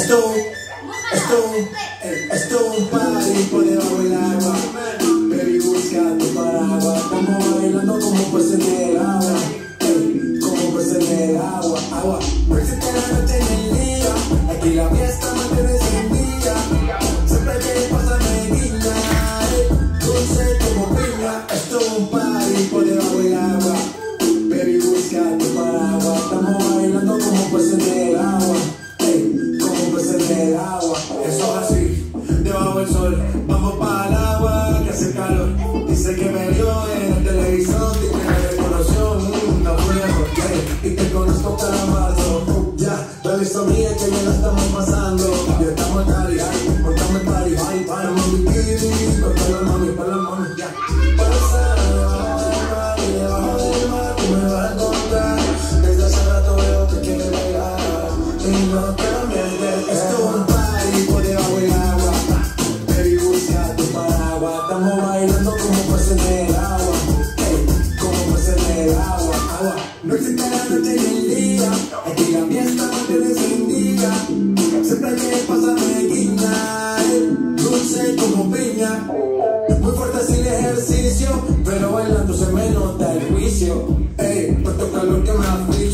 Esto es un party por debajo del agua. Baby, busca tu paraguas. Estamos bailando como peces en el agua. Como peces en el agua. No existe la noche ni el día. Aquí la fiesta mantiene encendida. Siempre que pasa me guiña. Dulce como piña. Esto es un party por debajo del agua. Baby, busca tu paraguas. Estamos bailando como peces en el agua. Como peces en el agua. Eso es así, debajo del sol. Vamos para el agua, que hace calor. Dice que me vio en el televisor y que me reconoció. No fui a y te conozco cada marzo. Ya, la vista mía que ya la estamos pasando. Ya estamos en Cali, montamos el party. Para mi bikini, para la mami, ya. Para estar debajo del mar, tú me vas a encontrar. Desde hace rato veo que quieres bailar y no te lo mientes. Esto es un party por debajo del agua. Baby, busca tu paraguas. Estamos bailando como peces en el agua. Como peces en el agua. No existe la noche ni el día. Aquí la fiesta mantiene encendida. Siempre que pasa me guiña. Dulce como piña. Muy fuerte sin ejercicio, pero bailando se me nota el juicio. Tanto calor que me aflige.